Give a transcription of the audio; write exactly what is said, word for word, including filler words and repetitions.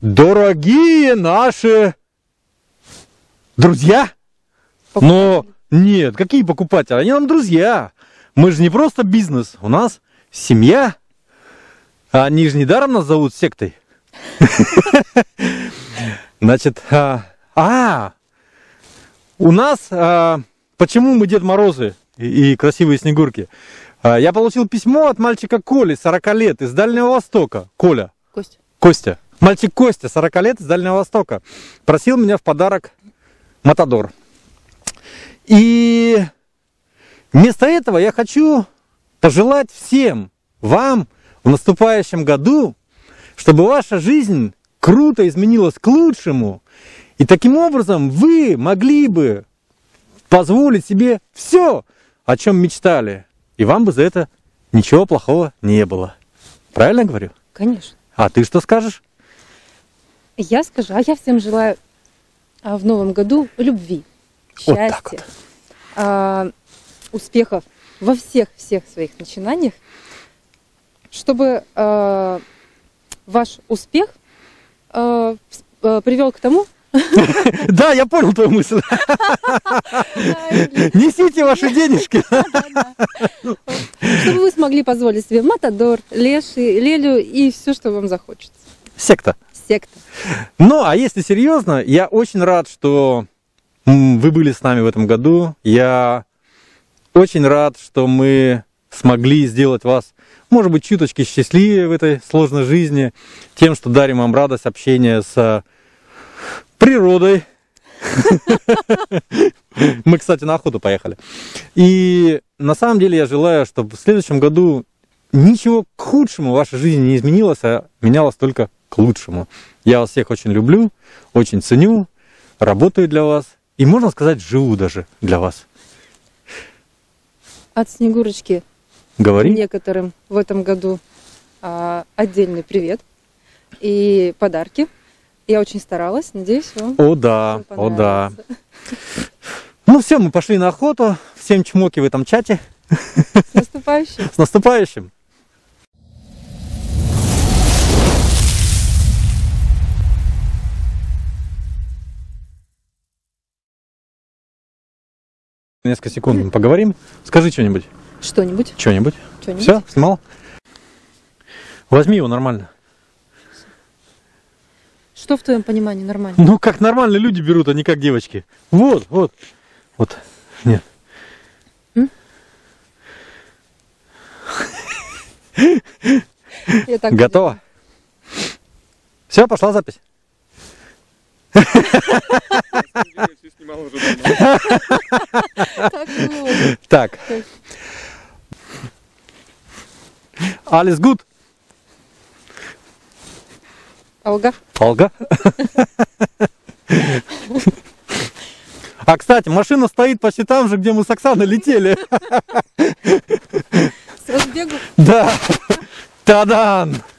Дорогие наши друзья. Но нет, какие покупатели? Они нам друзья. Мы же не просто бизнес, у нас семья. А они же недаром нас зовут сектой. Значит, а, а у нас, а, почему мы Дед Морозы и, и красивые Снегурки? А, я получил письмо от мальчика Коли, сорока лет, из Дальнего Востока. Коля. Костя. Костя. Мальчик Костя, сорока лет, из Дальнего Востока. Просил меня в подарок Матадор. И вместо этого я хочу пожелать всем вам в наступающем году, чтобы ваша жизнь круто изменилась к лучшему. И таким образом вы могли бы позволить себе все, о чем мечтали. И вам бы за это ничего плохого не было. Правильно говорю? Конечно. А ты что скажешь? Я скажу, а я всем желаю а, в новом году любви, Вот счастья, так вот. а, успехов во всех-всех своих начинаниях, чтобы а, ваш успех а, а, привел к тому... Да, я понял твою мысль. Несите ваши денежки. Чтобы вы смогли позволить себе Матадор, Леши, Лелю и все, что вам захочется. Секта. Секта. Ну, а если серьезно, я очень рад, что вы были с нами в этом году. Я очень рад, что мы смогли сделать вас, может быть, чуточки счастливее в этой сложной жизни, тем, что дарим вам радость общения с природой. Мы, кстати, на охоту поехали. И на самом деле я желаю, чтобы в следующем году ничего к худшему в вашей жизни не изменилось, а менялось только к лучшему. Я вас всех очень люблю, очень ценю, работаю для вас и, можно сказать, живу даже для вас. От Снегурочки Говори. некоторым в этом году а, отдельный привет и подарки. Я очень старалась, надеюсь, вам. О да, о да. Ну все, мы пошли на охоту. Всем чмоки в этом чате. С наступающим. С наступающим. Несколько секунд мы поговорим. Скажи что-нибудь. Что-нибудь. Что-нибудь. Что-нибудь. Все, снимал? Возьми его нормально. Что в твоем понимании нормально? Ну, как нормальные люди берут, а не как девочки. Вот, вот, вот. Нет. М? Я так Готово? Все, пошла запись. Так. Alles gut? Алга. Алга. А, кстати, машина стоит почти там же, где мы с Оксаной летели. С разбегу. Да. Та-дан!